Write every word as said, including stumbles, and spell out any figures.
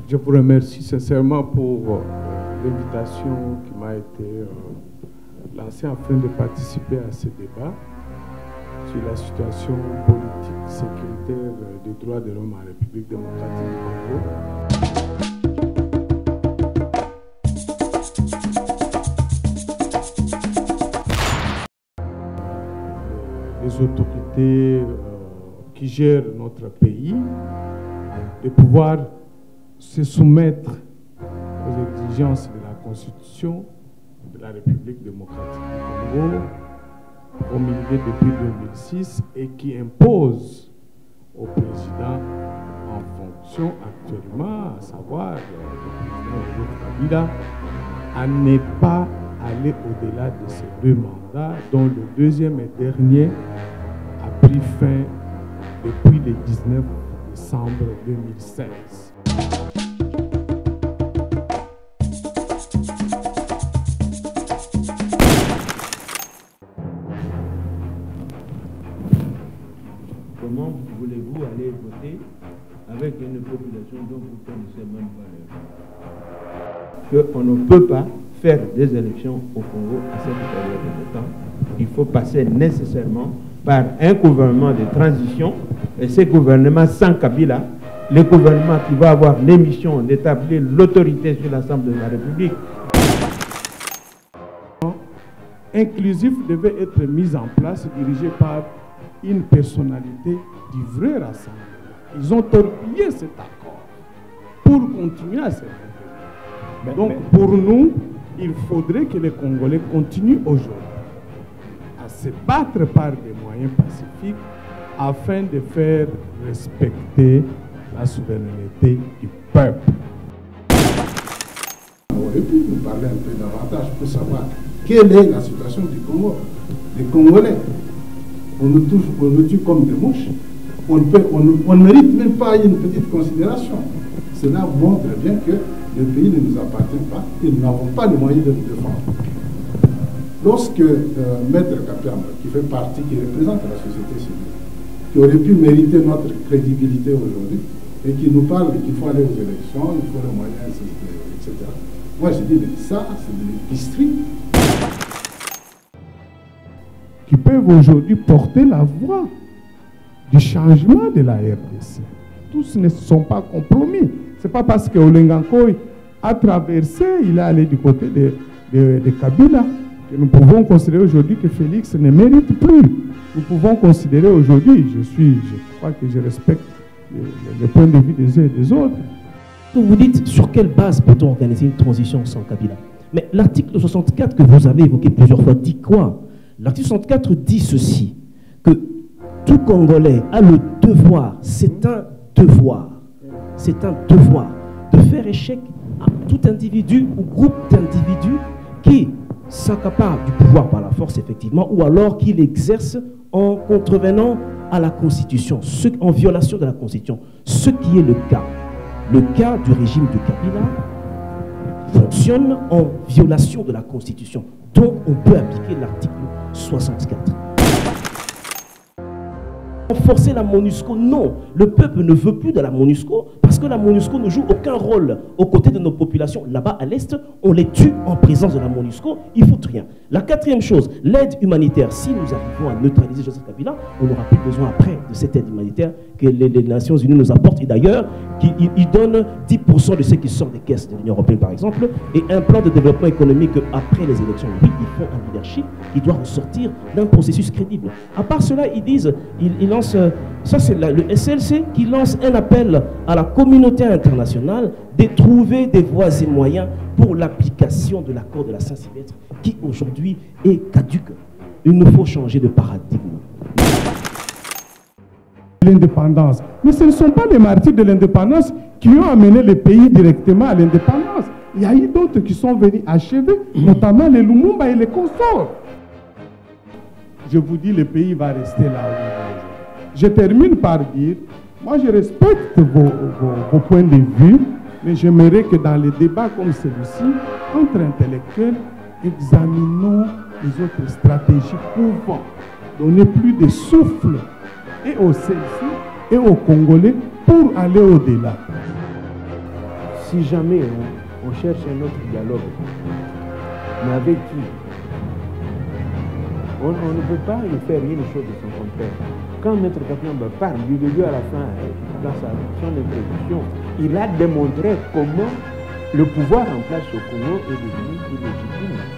Je vous remercie sincèrement pour euh, l'invitation qui m'a été euh, lancée afin de participer à ce débat sur la situation politique, sécuritaire des droits de l'homme en République démocratique du Congo. Les autorités euh, qui gèrent notre pays, de pouvoir se soumettre aux exigences de la Constitution de la République démocratique du Congo, promulguée depuis deux mille six et qui impose au président en fonction actuellement, à savoir le président Kabila, à ne pas aller au-delà de ces deux mandats, dont le deuxième et dernier a pris fin depuis le dix-neuf décembre deux mille seize. Comment voulez-vous aller voter avec une population dont vous connaissez même pas les gens? Qu'on ne peut pas faire des élections au Congo à cette période de temps. Il faut passer nécessairement par un gouvernement de transition, et ce gouvernement sans Kabila, le gouvernement qui va avoir l'émission d'établir l'autorité sur l'Assemblée de la République. Inclusif devait être mis en place, dirigé par une personnalité du vrai rassemblement. Ils ont torpillé cet accord pour continuer à se maintenir. Donc pour nous, il faudrait que les Congolais continuent aujourd'hui à se battre par des moyens pacifiques afin de faire respecter la souveraineté du peuple. On aurait pu nous parler un peu davantage pour savoir quelle est la situation du Congo. Les Congolais, on nous touche, on nous tue comme des mouches. On, peut, on, on ne mérite même pas une petite considération. Cela montre bien que le pays ne nous appartient pas et nous n'avons pas les moyens de nous défendre. Lorsque euh, Maître Kapiamba, qui fait partie, qui représente la société civile, qui aurait pu mériter notre crédibilité aujourd'hui, et qui nous parle qu'il faut aller aux élections, il faut les moyens, et cetera. Moi je dis, mais ça, c'est de l'épicerie. Qui peuvent aujourd'hui porter la voix du changement de la R D C. Tous ne sont pas compromis. Ce n'est pas parce que Olengankoy a traversé, il est allé du côté de, de, de Kabila, que nous pouvons considérer aujourd'hui que Félix ne mérite plus. Nous pouvons considérer aujourd'hui, je suis, je crois que je respecte le, le point de vue des uns et des autres. Vous dites sur quelle base peut-on organiser une transition sans Kabila? Mais l'article soixante-quatre que vous avez évoqué plusieurs fois dit quoi? L'article soixante-quatre dit ceci, que tout Congolais a le devoir, c'est un devoir, c'est un devoir de faire échec à tout individu ou groupe d'individus qui s'accapare du pouvoir par la force, effectivement, ou alors qu'il exerce en contrevenant à la Constitution, ce, en violation de la Constitution, ce qui est le cas. Le cas du régime de Kabila fonctionne en violation de la Constitution, dont on peut appliquer l'article soixante-quatre. Renforcer la MONUSCO, non. Le peuple ne veut plus de la MONUSCO parce que la MONUSCO ne joue aucun rôle aux côtés de nos populations. Là-bas, à l'Est, on les tue en présence de la MONUSCO, ils ne foutent rien. La quatrième chose, l'aide humanitaire. Si nous arrivons à neutraliser Joseph Kabila, on n'aura plus besoin après de cette aide humanitaire que les, les Nations Unies nous apportent. Et d'ailleurs, ils, ils donnent dix pour cent de ce qui sort des caisses de l'Union européenne, par exemple, et un plan de développement économique après les élections. Oui, ils font un leadership qui doit ressortir d'un processus crédible. À part cela, ils disent, ils, ils lancent, ça c'est le S L C qui lance un appel à la communauté internationale de trouver des voies et moyens pour l'application de l'accord de la Saint-Sylvestre qui aujourd'hui est caduque. Il nous faut changer de paradigme. L'indépendance. Mais ce ne sont pas les martyrs de l'indépendance qui ont amené le pays directement à l'indépendance. Il y a eu d'autres qui sont venus achever, notamment les Lumumba et les consorts. Je vous dis, le pays va rester là où il est aujourd'hui. Je termine par dire, moi je respecte vos, vos, vos points de vue, mais j'aimerais que dans les débats comme celui-ci, entre intellectuels, examinons les autres stratégies pouvant donner plus de souffle et aux C L C et aux Congolais pour aller au-delà. Si jamais on, on cherche un autre dialogue, mais avec qui? On, on ne peut pas y faire une chose de son contraire. Quand Maître Kapiamba parle du début à la fin, dans sa, son introduction, il a démontré comment le pouvoir en place au Congo est devenu illégitime.